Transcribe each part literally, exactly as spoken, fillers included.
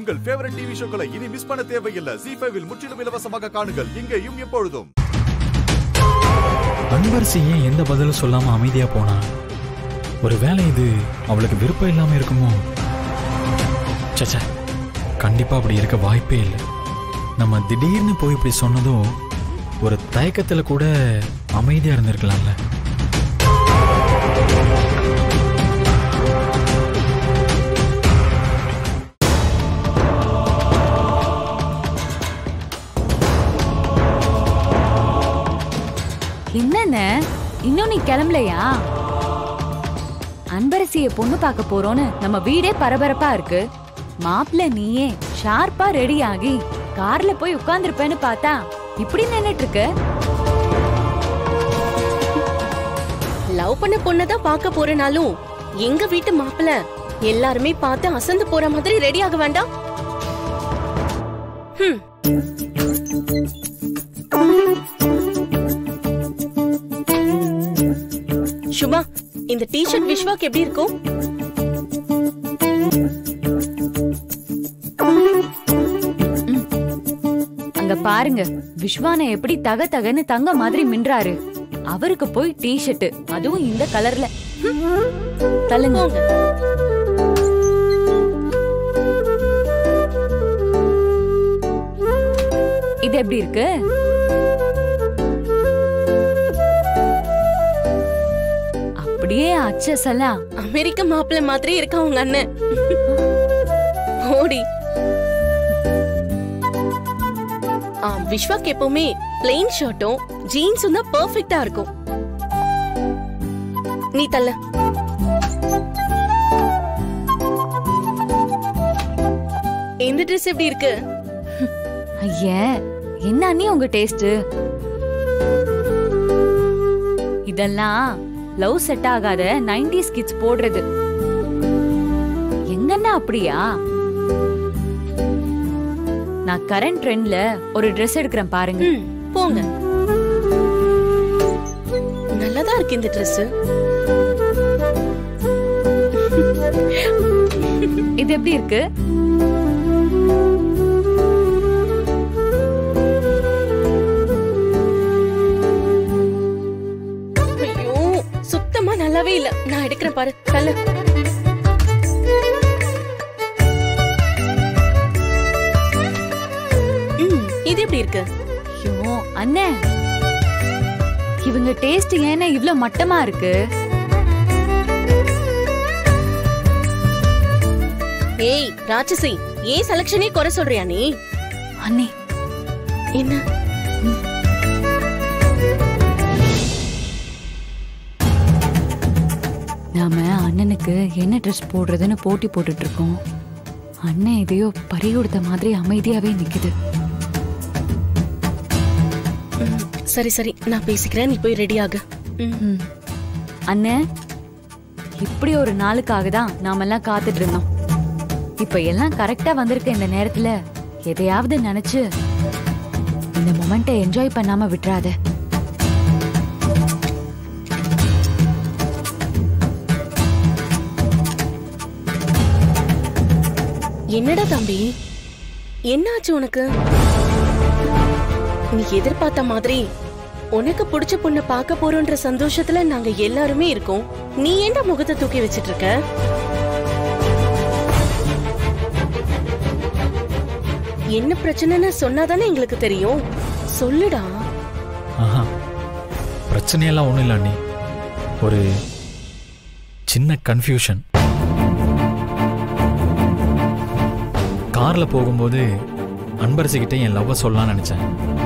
உங்கள் favourite TV ஷோக்களை இனி miss பண்ண தேவையில்லை. ஜீ ஃபைவ் இல் முற்றிலும் இலவசமாக காணுங்கள். இங்கேயும் எப்பொழுதும். அன்பரசி ஏன் எந்த பதிலும் சொல்லாம அமைதியா போனா? ஒருவேளை இது அவளுக்கு விருப்பம் இல்லாம இருக்குமோ? சச்சா, கண்டிப்பா அப்படி இருக்க வாய்ப்பே இல்லை. நம்ம திடீர்னு போய் இப்படி சொன்னதும் ஒரு தயக்கத்துல கூட அமைதியா இருந்திருக்கலாம்ல. என்னென்ன இன்னும் நீ கிளம்பலையா? அன்பரசிய பொண்ணு பார்க்க போறோன்னு நம்ம வீடே பரபரப்பா இருக்கு. மாப்பிள்ள நீயே ஷார்ப்பா ரெடி ஆகி கார்ல போய் உட்கார்ந்துருப்பேன்னு பார்த்தா இப்படி நின்னுட்டு இருக்க. லவ் பண்ண பொண்ணதான் பார்க்க போறனாலும் எங்க வீட்டு மாப்பிள்ள எல்லாருமே பார்த்து அசந்து போற மாதிரி ரெடி ஆக வேண்டாம். சுபா, இந்த டி-ஷர்ட் விஸ்வாக்கு எப்படி இருக்கும்? அங்க பாருங்க, விஸ்வான எப்படி தக தகன்னு தங்க மாதிரி மின்றாரு. அவருக்கு போய் டி-ஷர்ட், அதுவும் இந்த கலர்ல. தள்ளுங்க. இது எப்படி இருக்கு? அப்படியே அச்சசலா அமெரிக்க மாப்பிள்ளை மாதிரி இருக்கா உங்க அண்ணன். ஓடி. விஸ்வாக்கு எப்பவுமே பிளெயின் ஷர்ட்டும் ஜீன்ஸும் தான் பெர்ஃபெக்ட்டா இருக்கும். நீ தள்ள. இந்த ட்ரெஸ் எப்படி இருக்கு? ஐயே, என்ன அண்ணி உங்க டேஸ்ட்? இதெல்லாம் லவ் செட் ஆகாத நைன்டீஸ் கிட்ஸ் போடுறது. எங்கன்னா அப்படியா? நான் கரண்ட் ட்ரெண்ட்ல ஒரு Dress எடுக்கிறேன் பாருங்க. போங்க. நல்லதா இருக்கு இந்த Dress. இது எப்படி இருக்கு? ஐயோ, சுத்தமா நல்லாவே இல்ல. நான் எடுக்கிறேன் பாரு. தள்ள. இது எப்படி இருக்கு? ஐயோ அண்ணே, இவங்க டேஸ்ட் ஏன்னா இவ்ளோ மட்டமா இருக்கு? ஏய் ராட்சசி, ஏன் செலக்ஷனே குறை சொல்றியா நீ? அண்ணே என்ன? நாம அண்ணனுக்கு என்ன ட்ரெஸ் போடுறதுன்னு போட்டி போட்டுட்டு இருக்கோம். அண்ணன் எதையோ பறி கொடுத்த மாதிரி அமைதியாவே நிக்குது. சரி சரி, நான் பேசிக்கிறேன். நீ போய் ரெடி ஆகு. அண்ணே, இப்படி ஒரு நாளுக்காக தான் நாமெல்லாம் காத்துட்டு இருந்தோம். இப்ப எல்லாம் கரெக்டா வந்திருக்க இந்த நேரத்துல எதையாவது நினைச்சு இந்த மொமெண்ட்டை என்ஜாய் பண்ணாம விட்டுறாத. என்னடா தம்பி, என்னாச்சு உனக்கு? நீ எதிர்பார்த்த மாதிரி உனக்கு பிடிச்ச பொண்ணை பார்க்க போறோன்ற சந்தோஷத்துல நாங்க எல்லாருமே இருக்கோம். நீ ஏன்டா முகத்தை தூக்கி வச்சிட்டு இருக்க? என்ன பிரச்சனைன்னு சொன்னாதானே எங்களுக்கு தெரியும். சொல்லுடா. ஆஹா, பிரச்சனையெல்லாம் ஒண்ணும் இல்ல அண்ணி. ஒரு சின்ன கன்ஃபியூஷன். கார்ல போகும்போது அன்பரசி கிட்ட என் லவ்வ சொல்லலாம்னு நினைச்சேன்.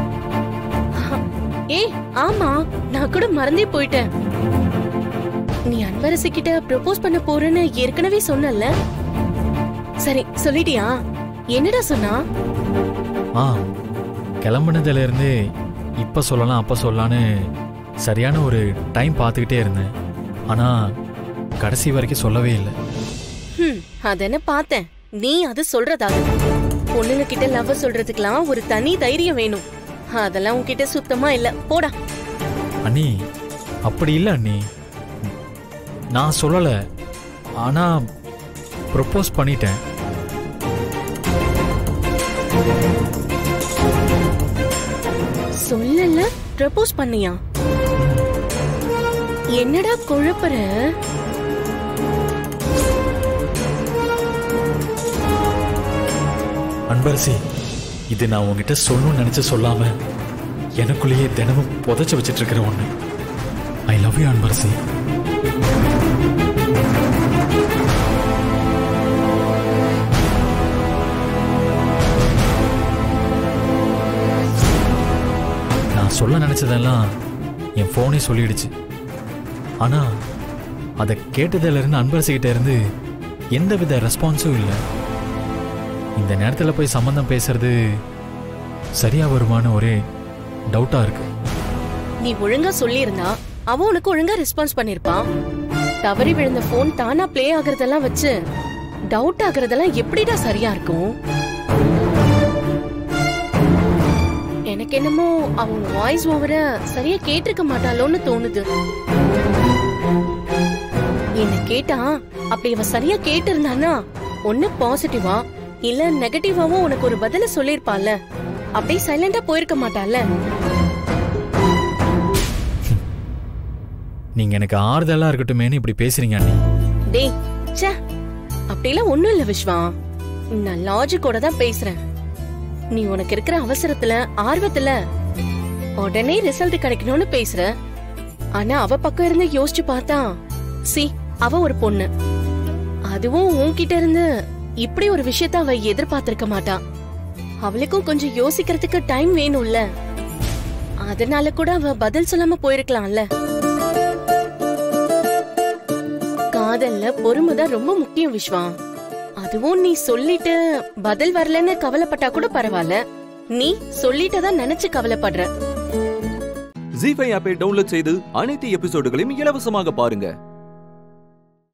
ஏய் ஆமா, நான் கூட மறந்தே போயிட்டேன். நீ அன்பரசி கிட்ட ப்ரப்போஸ் பண்ண போறேன்னு ஏற்கனவே சொன்னல. சரி சொல்லிட்டியா? என்னடா சொன்னா? ஆ, கிளம்புனதுல இருந்து இப்ப சொல்லலாம் அப்ப சொல்லலான்னு சரியான ஒரு டைம் பார்த்துக்கிட்டே இருந்தேன். ஆனா கடைசி வரைக்கும் சொல்லவே இல்லை. ம், அதென்ன பார்த்தேன். நீ அது சொல்றதாக பொண்ணுங்க கிட்ட லவ் சொல்றதுக்கெல்லாம் ஒரு தனி தைரியம் வேணும். அதெல்லாம் உன்கிட்ட சுத்தமா இல்ல. போடா. அண்ணி அப்படி இல்ல அண்ணி, நான் சொல்லல. ஆனா ப்ரப்போஸ் பண்ணிட்டேன். சொல்லல ப்ரப்போஸ் பண்ணியா? என்னடா குழப்பற? அன்பரசி, இது நான் உங்ககிட்ட சொல்லணும்னு நினைச்சு சொல்லாம எனக்குள்ளேயே தினமும் புதைச்சு வச்சிட்டு இருக்கிற ஒண்ணு. I love you Anbarasi. நான் சொல்ல நினைச்சதெல்லாம் என் போனே சொல்லிடுச்சு. ஆனா அதை கேட்டதுல இருந்து அன்பரசி கிட்ட இருந்து எந்தவித ரெஸ்பான்ஸும் இல்லை. இந்த நேரத்தில் போய் சம்பந்தம் பேசுறது சரியா வருமான ஒரே டவுட்டா இருக்கு. நீ ஒழுங்கா சொல்லியிருந்தா அவன் உனக்கு ஒழுங்கா ரெஸ்பான்ஸ் பண்ணிருப்பான். தவறி விழுந்த போன் தானா பிளே ஆகுறதெல்லாம் வச்சு டவுட் ஆகுறதெல்லாம் எப்படிடா சரியா இருக்கும்? எனக்கு என்னமோ அவங்க வாய்ஸ் ஓவர சரியா கேட்டிருக்க மாட்டாளோன்னு தோணுது. என்ன கேட்டா அப்படி அவ சரியா கேட்டு இருந்தானா ஒண்ணு பாசிட்டிவா இல்ல நெகட்டிவாவும் உனக்கு ஒரு பதில சொல்லிருப்பால. அப்படியே சைலண்டா போயிருக்க மாட்டால. நீங்க எனக்கு ஆறுதலா இருக்கட்டுமேனு இப்படி பேசுறீங்க அண்ணி. டேய் ச்சே, அப்படிலாம் ஒண்ணும் இல்ல விஸ்வா. நான் லாஜிக்கோட தான் பேசுறேன். நீ உனக்கு இருக்கிற அவசரத்துல ஆர்வத்துல உடனே ரிசல்ட் கிடைக்கணும்னு பேசுற. ஆனா அவ பக்கம் இருந்து யோசிச்சு பார்த்தா சி அவ ஒரு பொண்ணு. அதுவும் உன்கிட்ட இருந்து இப்படி ஒரு விஷயத்த அவ எதிர்பார்த்திருக்க மாட்டா. அவளுக்கும் கொஞ்சம் யோசிக்கிறதுக்கு டைம் வேணும்ல. அதனால கூட அவ பதில் சொல்லாம போயிருக்கலாம்ல. காதல்ல பொறுமைதான் ரொம்ப முக்கியம் விஸ்வா. அதுவும் நீ சொல்லிட்டு பதில் வரலன்னு கவலைப்பட்டா கூட பரவாயில்ல. நீ சொல்லிட்டதான் நினைச்சு கவலைப்படுற. ஜீ ஃபைவ் ஆப்பை டவுன்லோட் செய்து அனைத்து எபிசோடுகளையும் இலவசமாக பாருங்க.